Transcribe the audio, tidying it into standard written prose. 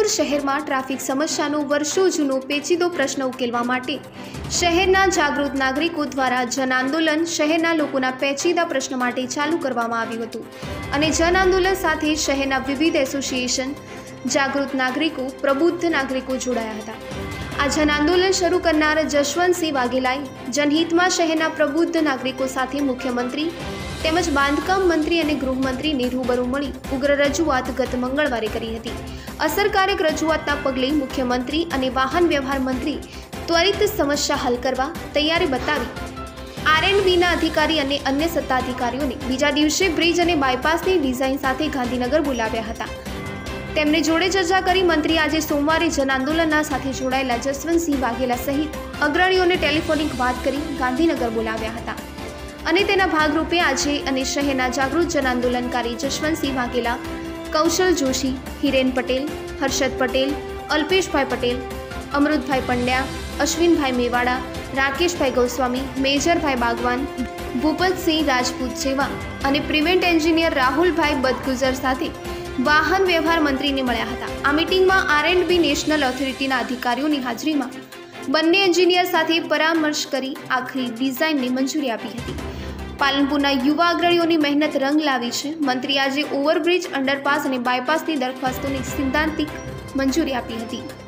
પાલનપુર શહેરમાં ટ્રાફિક સમસ્યાનો વર્ષો જૂનો પેચીદો પ્રશ્ન ઉકેલવા માટે શહેરના જાગૃત નાગરિકો દ્વારા જન આંદોલન શહેરના લોકોના પેચીદા પ્રશ્ન માટે ચાલુ કરવામાં આવ્યું હતું અને જન આંદોલન સાથે શહેરના વિવિધ એસોસિએશન, જાગૃત નાગરિકો, પ્રબુદ્ધ નાગરિકો જોડાયા હતા। આ જન આંદોલન શરૂ કરનાર જશવંતસિંહ વાઘેલાએ જનહિતમાં શહેરના પ્રબુદ્ધ નાગરિકો સાથે મુખ્યમંત્રી તેમજ બાંધકામ મંત્રી અને ગૃહમંત્રીને રૂબરૂ મળી ઉગ્ર રજૂઆત ગત મંગળવારે કરી હતી। અસરકારક રજૂઆતના પગલે મુખ્યમંત્રી અને વાહન વ્યવહાર મંત્રી ત્વરિત સમસ્યા હલ કરવા તૈયારી બતાવી R&Bના અધિકારી અને અન્ય સત્તાધિકારીઓને બીજા દિવસે બ્રિજ અને બાયપાસની ડિઝાઇન સાથે ગાંધીનગર બોલાવ્યા હતા। તેમણે જોડે ચર્ચા કરી મંત્રી આજે સોમવારે જન આંદોલનના સાથે જોડાયેલા જશવંતસિંહ વાઘેલા સહિત અગ્રણીઓને ટેલિફોનિક વાત કરી ગાંધીનગર બોલાવ્યા હતા અને તેના ભાગરૂપે આજે અને શહેરના જાગૃત જન આંદોલનકારી જશવંતસિંહ વાઘેલા, કૌશલ જોશી, હિરેન પટેલ, હર્ષદ પટેલ, અલ્પેશભાઈ પટેલ, અમૃતભાઈ પંડ્યા, અશ્વિનભાઈ મેવાડા, રાકેશભાઈ ગોસ્વામી, મેજરભાઈ બાગવાન, ભૂપતસિંહ રાજપૂત જેવા અને પ્રિવેન્ટ એન્જિનિયર રાહુલભાઈ બદગુજર સાથે વાહન વ્યવહાર મંત્રીને મળ્યા હતા। આ મીટિંગમાં R&B નેશનલ ઓથોરિટીના અધિકારીઓની હાજરીમાં બંને એન્જિનિયર સાથે પરામર્શ કરી આખરી ડિઝાઇનને મંજૂરી આપી હતી। પાલનપુરના યુવા અગ્રણીઓની મહેનત રંગ લાવી છે। મંત્રી આજે ઓવરબ્રિજ, અંડરપાસ અને બાયપાસની દરખાસ્તોની સૈદ્ધાંતિક મંજૂરી આપી હતી।